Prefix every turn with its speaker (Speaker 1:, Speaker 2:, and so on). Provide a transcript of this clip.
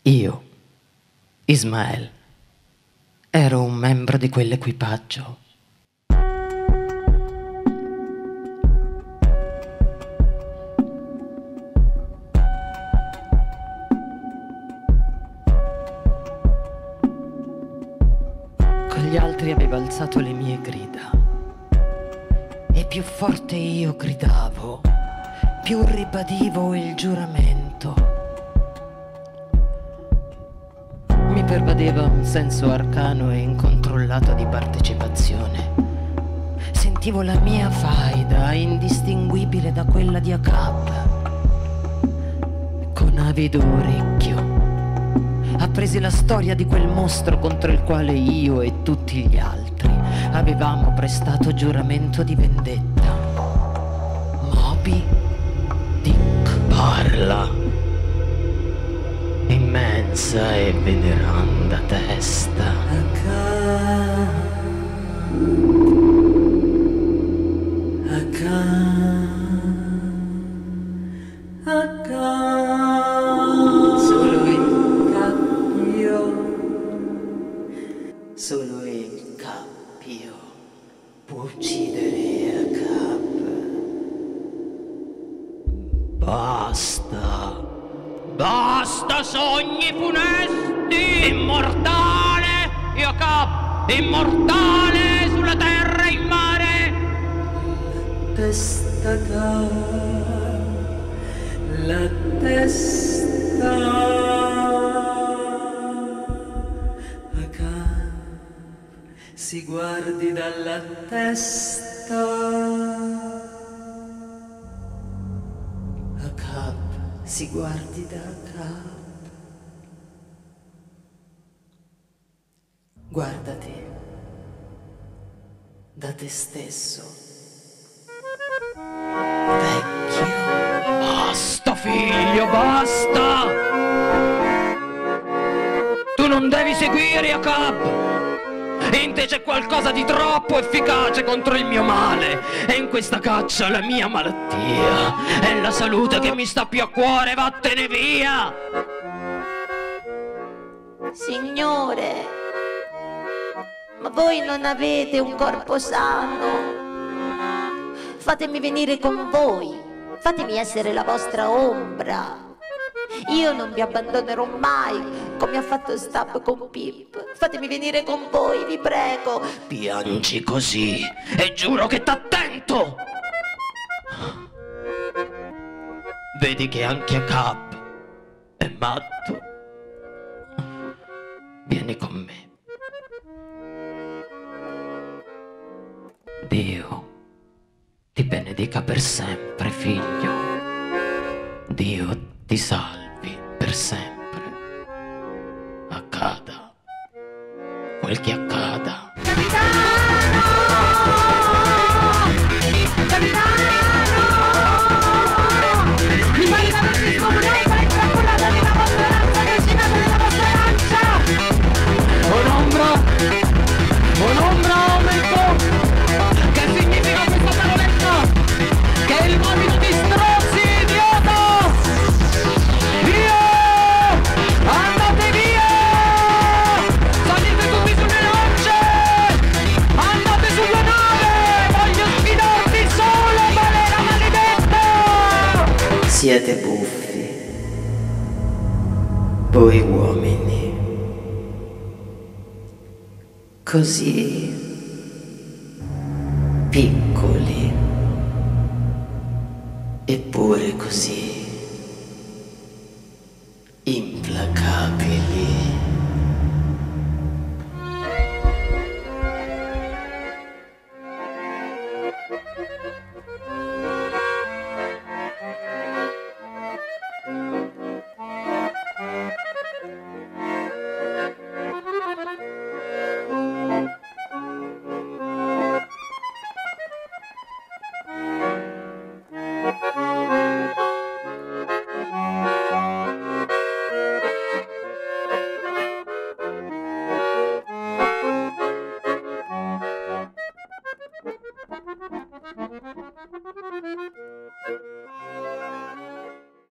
Speaker 1: Io, Ismael, ero un membro di quell'equipaggio. Con gli altri avevo alzato le mie grida e più forte io gridavo, più ribadivo il giuramento. Mi pervadeva un senso arcano e incontrollato di partecipazione. Sentivo la mia faida indistinguibile da quella di Acab. Con avido orecchio appresi la storia di quel mostro contro il quale io e tutti gli altri avevamo prestato giuramento di vendetta. Moby Dick parla. Immensa e veneranda testa. Solo il cappio può uccidere Acab. Basta. Basta sogni funesti! Immortale, Acab! Immortale sulla terra e in mare! La testa Acab, si guardi dalla testa. Acab, si guardi da Acab. Guardati da te stesso, vecchio. Basta, figlio, basta! Tu non devi seguire Acab. In te c'è qualcosa di troppo efficace contro il mio male. E in questa caccia la mia malattia è la salute che mi sta più a cuore. Vattene via!
Speaker 2: Signore, ma voi non avete un corpo sano? Fatemi venire con voi, fatemi essere la vostra ombra. Io non vi abbandonerò mai, come ha fatto Stab con Pip. Fatemi venire con voi, vi prego.
Speaker 1: Piangi così e giuro che t'attento. Vedi che anche Acab è matto. Vieni con me. Dio ti benedica per sempre, figlio. Dio ti salvi per sempre. Accada quel che accada.
Speaker 2: Capitano! Capitano! Mi pare che avresti scomunato e intrappolata nella vostra lancia, calcinata nella vostra lancia! Un'ombra aumento! Che significa questa paroletta? Che è il modo di strozzi, idiota! Via! Andate via! Salite tutti sulle lance! Andate sulla nave! Voglio sfidarvi solo, balena maledetta!
Speaker 1: Siete buffi, voi uomini. Così piccoli, eppure così implacabili.